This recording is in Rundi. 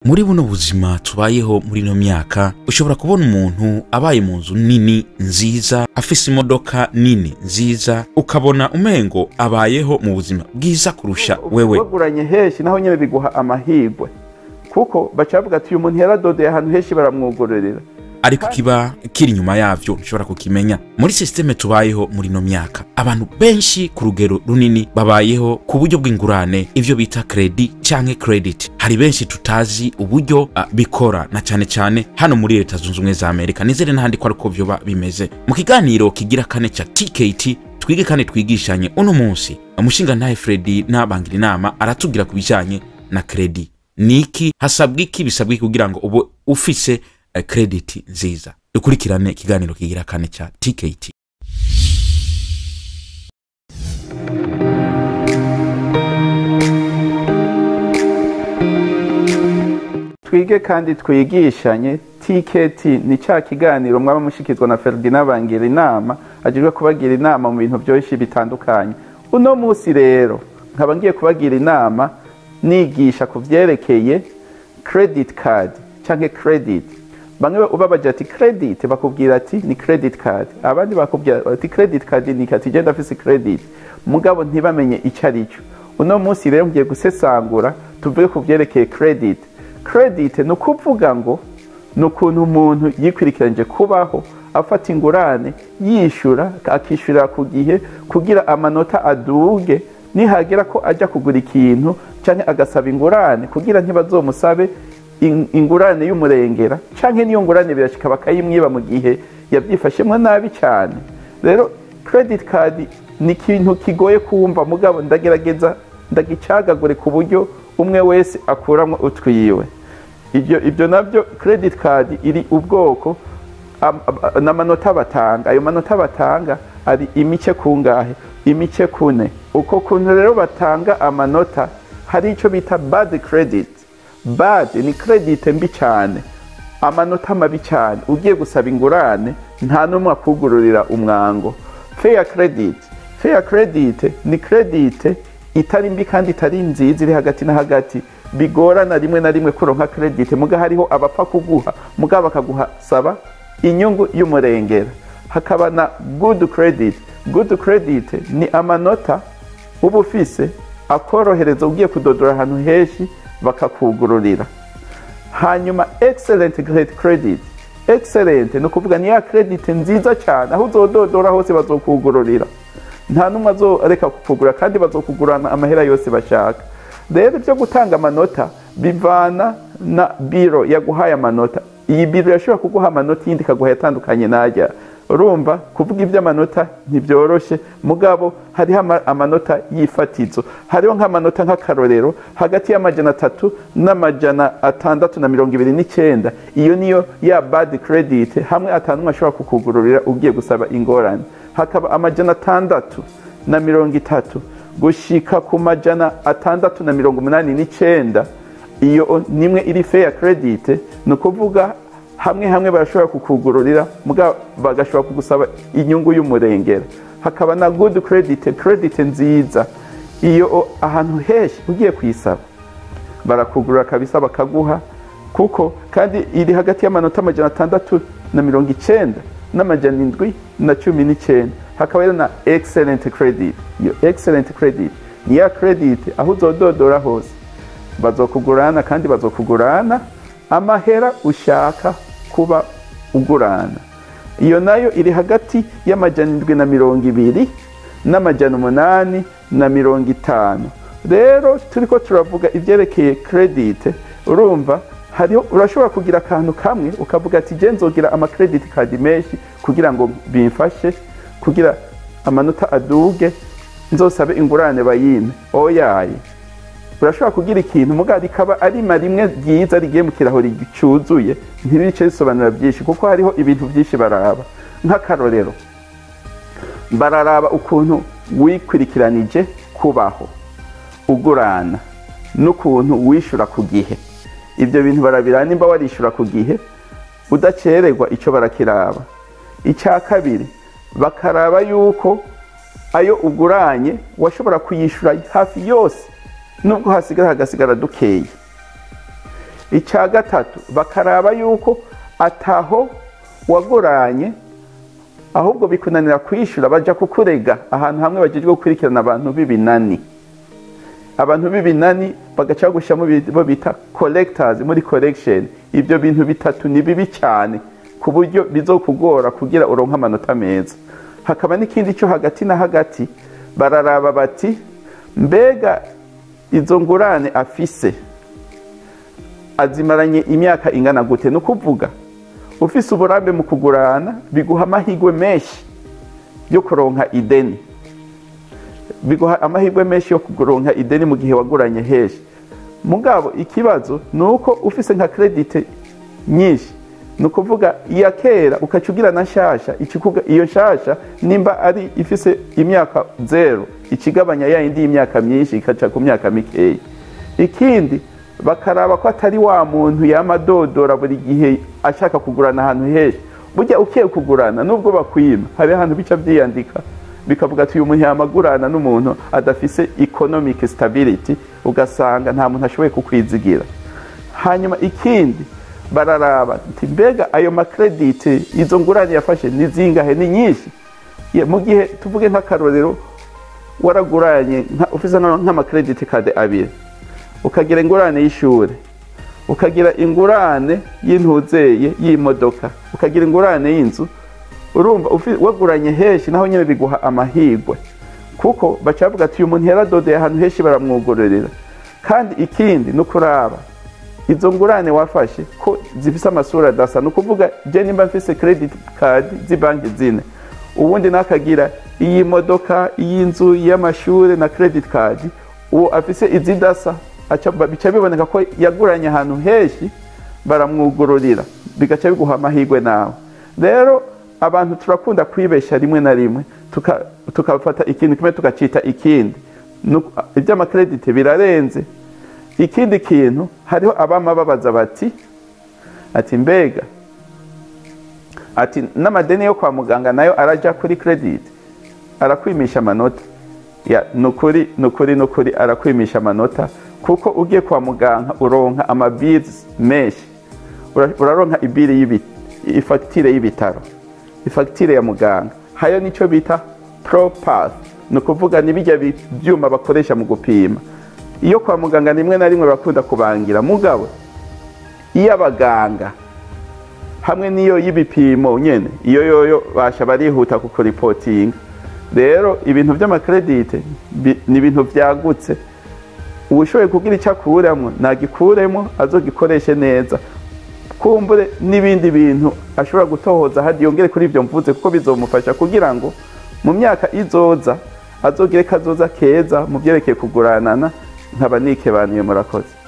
Muri buno buzima tubayeho muri no myaka ushobora kubona umuntu abaye mu nzu nini nziza afise imodoka nini nziza ukabona umengo abayeho mu buzima bwiza kurusha wewe. Baguranye heshi naho nyene biguha amahirwe kuko bacavuga ati uyu muntu yaradodeye ahantu heshi baramwugororera, ariko kiba kiri nyuma yavyo nshobora kukimenya. Muri systeme tubayeho muri no myaka abantu benshi ku rugero runini babayeho ku buryo bw'ingurane, ivyo bita credit canke credit. Hari benshi tutazi uburyo bikora na cyane hano muri Leta Zunze Ubumwe za Amerika, nizere n'ahandi ko ariko vyoba bimeze. Mu kiganiro kigira kane ca TKT twige kandi twigishanye uno munsi, umushinga ntahe Freddy nabangira inama aratubwira kubijanye na credit. Niki hasabwa iki, bisabwa kugira ngo ubu ufise credit nziza. Dukurikirane ikiganiro kigira kane cha TKT. Twige kandi twigishanye. TKT ni ca kiganiro mwaba mushikizwa na Freddy nabangira inama, ajijwe kubagira inama mu bintu byinshi bitandukanye. Uno munsi rero nkaba ngiye kubagira inama nigisha kuvyerekeye credit card canke credit. Bamwe ubabaje ati credit bakubwira ati ni credit card, abandi bakubwira ati credit card ni kati genda afise credit, mugabo ntibamenye ico arico. Uno munsi rero ngiye gusesangura tuvuge kuvyerekeye credit. Credit no kuvuga ngo nukuntu umuntu yikwirikiranje kubaho afata ingurane yishura akishura ku gihe kugira amanota aduge, nihagera ko aja kugura ikintu canke agasaba ingurane kugira ntibazomusabe ingurane y'umurengera canke niyo ngurane birashika bakayimwiba mu gihe yabyifashemwe nabi cyane. Rero credit card ni ikintu kigoye kumva, mugabo ndagerageza ndagicagagure ku buryo umwe wese akuramwe utwiwe. Ibyo nabyo credit card iri ubwoko n'amanota batanga. Ayo manota batanga ari imice kungahe? Imice kune. Uko kuntu rero batanga amanota hari ico bita bad credit. Bad ni credit mbi cyane, amanota mabi cyane, ugiye gusaba ingurane nta numwe akugururira umwango. Fair credit. Fair credit ni credit itari mbi kandi itari nziza, iri hagati na hagati, bigorana rimwe na rimwe kuronka credit, muga hariho abapfa kuguha muga bakaguha saba inyungu y'umurengera. Hakaba na good credit. Good credit ni amanota uba ufise akorohereza ugiye kudodora ahantu heshi bakakugururira. Hanyuma excellent credit. Excellent no kuvuga ni ya credit nziza cyane, aho uzododora hose bazokugururira, nta numwe azoreka kukugura kandi bazokugurana amahera yose bashaka. Rero byo gutanga amanota bivana na biro yaguhaye amanota. Iyi biro yashobora kuguha amanota yindi kaguha yatandukanye najya. Urumva kuvuga iby'amanota ntibyoroshe, mugabo hariho amanota yifatizo. Hariho nk'amanota nk'akarorero hagati y'amajana 3 n'amajana 629. Iyo niyo ya bad credit, hamwe atanumwe ashobora kukugururira ugiye gusaba ingorane. Hakaba amajana 630 gushika ku majana 689. Iyo nimwe iri fair credit, no kuvuga hamwe barashobora kukugururira muga bagashobora kugusaba inyungu y'umurengera. Hakaba na good credit, credit nziza, iyo ahantu heshi ugiye kwisaba barakugurura kabisa bakaguha, kuko kandi iri hagati y'amanota amajana 690 n'amajana 719. Hakaba na excellent credit. Iyo excellent credit ni ya credit aho uzododora hose bazokugurana kandi bazokugurana amahera ushaka kuba ugurana. Iyo nayo iri hagati y'amajana 720 n'amajana 850. Rero turiko turavuga ivyerekeye credit, urumva hariho urashobora kugira akantu kamwe ukavuga ati je nzogira ama credit card menshi kugira ngo bimfashe kugira amanota aduge nzosabe ingurane bayime. Oyaye urashobora kugira ikintu muga rikaba ari marimwe ryiza rigiye mu kirahori gicuzuye, ntirice risobanura byinshi kuko hariho ibintu byinshi baraba. Nk'akarorero bararaba ukuntu wikwirikiranije kubaho ugurana n'ukuntu wishura ku gihe. Ibyo bintu barabirana nimba warishura ku gihe udacererwa, ico barakiraba. Icya kabiri bakaraba yuko ayo uguranye washobora kuyishura hafi yose nubwo hasigara hagasigara dukeye. icya gatatu bakaraba yuko ataho waguranye ahubwo bikunanira kwishyura baja kukurega ahantu hamwe bagejwe gukurikirana abantu b'ibinani. Abantu b'ibinani bagaca gushyiramo bo bita collectors muri collection. Ibyo bintu bitatu ni bibi cyane ku buryo bizokugora kugira uronka amanota meza. Hakaba n'ikindi cyo hagati na hagati bararaba bati mbega izo ngurane afise azimaranye imyaka ingana gute. No kuvuga ufise uburambe mu kugurana biguha amahirwe menshi yo kuronka ideni, biguha amahirwe menshi yo kuronka ideni mu gihe waguranye heshi. Mugabo ikibazo nuko ufise nka credit nyinshi, nukuvuga iya kera ukacugira na shasha, iyo shasha nimba ari ifise imyaka 0 ikigabanya ya indi imyaka myinshi ikaca ku myaka mikeyi. Ikindi bakaraba ko atari wa muntu yamadodora buri gihe ashaka kugurana ahantu heshi. Burya ukiye kugurana nubwo bakwima hari ahantu bica byiyandika bikavuga ati uyu muntu yamagurana n'umuntu adafise economic stability, ugasanga nta muntu ashoboye kukwizigira. Hanyuma ikindi bararaba ati mbega ayo makredit izo ngurane yafashe ni zingahe, ni nyinshi. Mu gihe tuvuge nk'akarorero waraguranye ufise nk'amakredit card abiri, ukagira ingurane y'ishure, ukagira ingurane y'intuzeye y'imodoka, ukagira ingurane y'inzu, urumva waguranye heshi naho nyene biguha amahirwe kuko bacavuga ati uyu muntu yaradodeye ahantu heshi baramwugororera. Kandi ikindi no kuraba izo ngurane wafashe ko zifise amasura dasa, no kuvuga je nimba mfise credit card zibanki zine, ubundi nakagira iyi modoka, iyi nzu, y'amashure na credit card, uwo afise izidasa bica biboneka ko yaguranye ahantu heshi baramwugororera, bigaca biguha amahirwe nawe. Rero abantu turakunda kwibesha rimwe na rimwe tukafata ikintu kimwe tukacita ikindi. Iby'amakredit birarenze. Ikindi kintu hariho abama babaza bati mbega ati n'amadeni yo kwa muganga nayo araja kuri credit, arakwimisha amanota. Ya nukuri arakwimisha amanota kuko ugiye kwa muganga uronka amabills menshi. Uraronka ibiri ifagitire y'ibitaro, ifagitire ya muganga, hayo nico bita ProPath, no kuvuga nibijya byuma bakoresha mu gupima. Iyo kwa muganga nimwe na rimwe bakunda kubangira, mugabo iyo abaganga hamwe niyo y'ibipimo nyene iyo yoyo basha barihuta kuko reporting. Rero ibintu by'amakredit ni ibintu byagutse, ubushoboye kugira icyo akuramo nagikuremo azogikoreshe neza, kumbure n'ibindi bintu ashobora gutohoza hadi yongere kuri ibyo mvuze kuko bizomufasha kugira ngo mu myaka izoza azogire kazoza keza mu byerekeye kuguranana. Nkaba nikebanuye, murakoze.